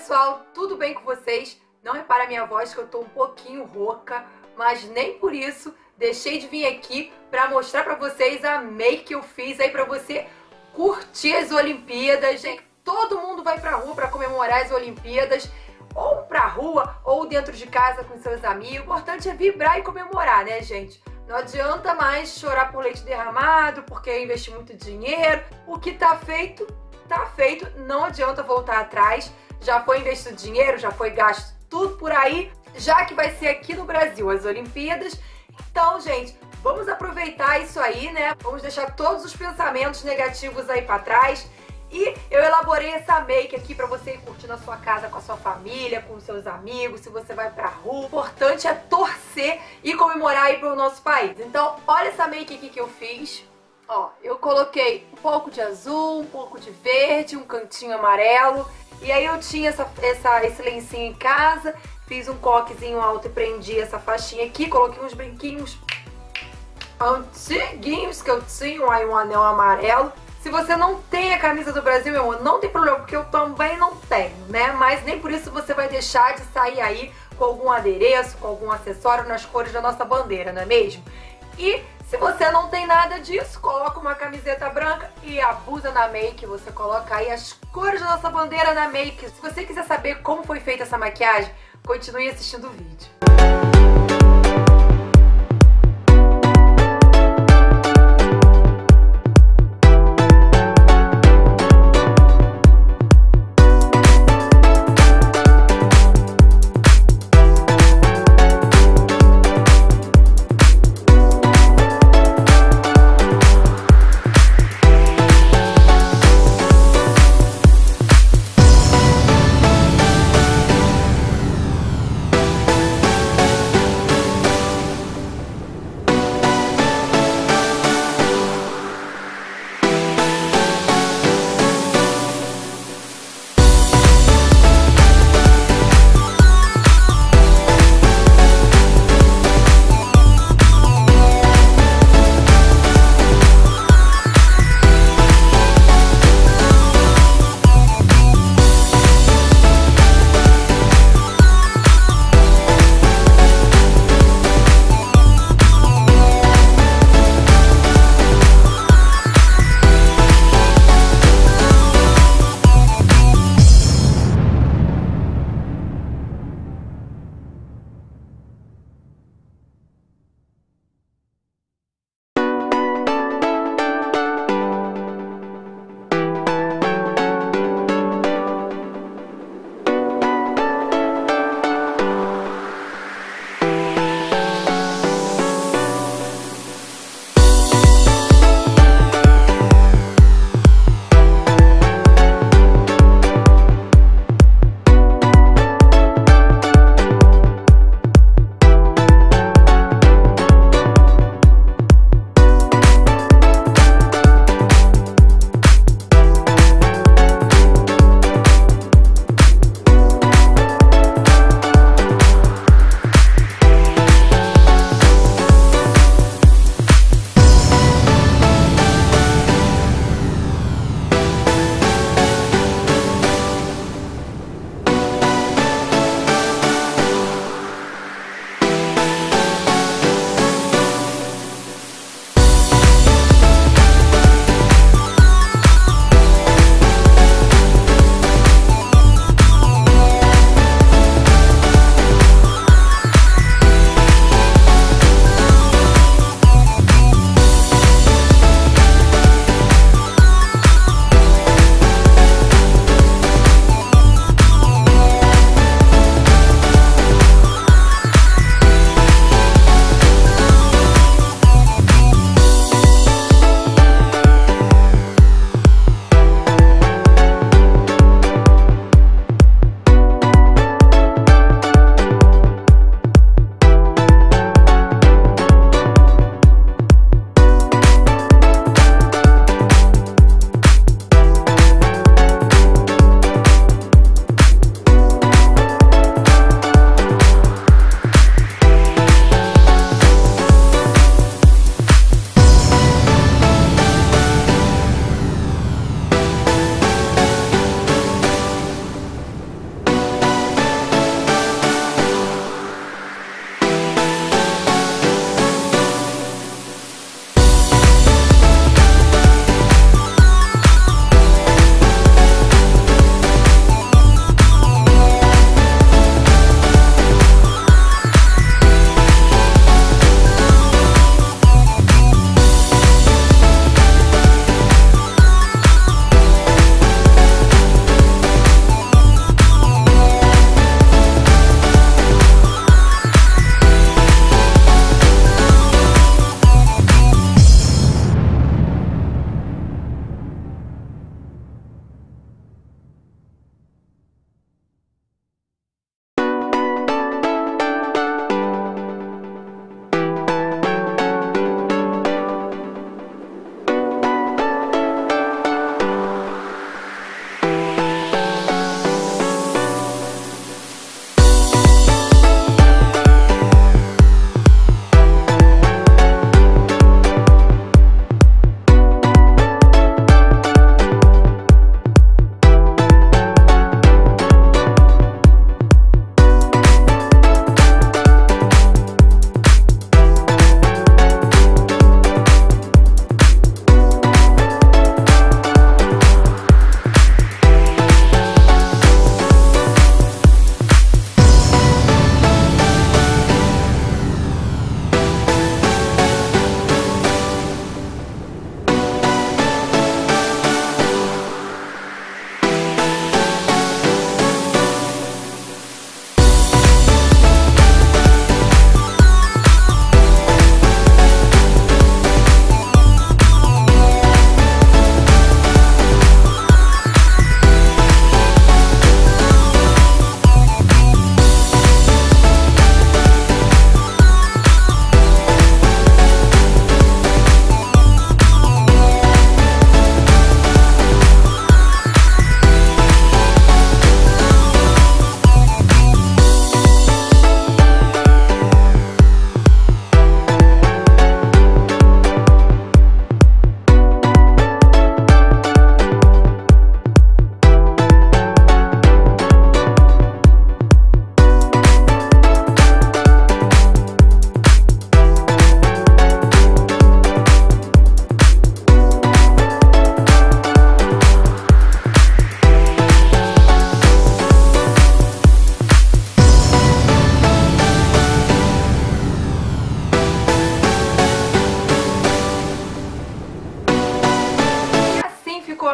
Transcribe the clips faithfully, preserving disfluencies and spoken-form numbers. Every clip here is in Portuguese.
pessoal, tudo bem com vocês? Não repara a minha voz que eu tô um pouquinho rouca, mas nem por isso deixei de vir aqui pra mostrar pra vocês a make que eu fiz aí pra você curtir as Olimpíadas, gente. Todo mundo vai pra rua pra comemorar as Olimpíadas, ou pra rua, ou dentro de casa com seus amigos. O importante é vibrar e comemorar, né, gente? Não adianta mais chorar por leite derramado, porque investi muito dinheiro. O que tá feito, tá feito. Não adianta voltar atrás. Já foi investido dinheiro, já foi gasto tudo por aí, já que vai ser aqui no Brasil as Olimpíadas. Então, gente, vamos aproveitar isso aí, né? Vamos deixar todos os pensamentos negativos aí pra trás. E eu elaborei essa make aqui pra você ir curtir na sua casa com a sua família, com os seus amigos, se você vai pra rua. O importante é torcer e comemorar aí pro nosso país. Então, olha essa make aqui que eu fiz. Ó, eu coloquei um pouco de azul, um pouco de verde, um cantinho amarelo. E aí eu tinha essa, essa, esse lencinho em casa, fiz um coquezinho alto e prendi essa faixinha aqui, coloquei uns brinquinhos antiguinhos que eu tinha, aí um anel amarelo. Se você não tem a camisa do Brasil, meu amor, não tem problema, porque eu também não tenho, né? Mas nem por isso você vai deixar de sair aí com algum adereço, com algum acessório nas cores da nossa bandeira, não é mesmo? E se você não tem nada disso, coloca uma camiseta branca e abusa na make. Você coloca aí as cores da nossa bandeira na make. Se você quiser saber como foi feita essa maquiagem, continue assistindo o vídeo.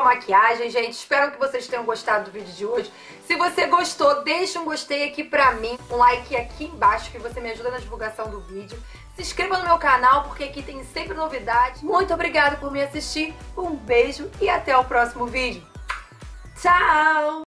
a maquiagem, gente. Espero que vocês tenham gostado do vídeo de hoje. Se você gostou, deixa um gostei aqui pra mim, um like aqui embaixo, que você me ajuda na divulgação do vídeo. Se inscreva no meu canal, porque aqui tem sempre novidades. Muito obrigada por me assistir, um beijo e até o próximo vídeo. Tchau!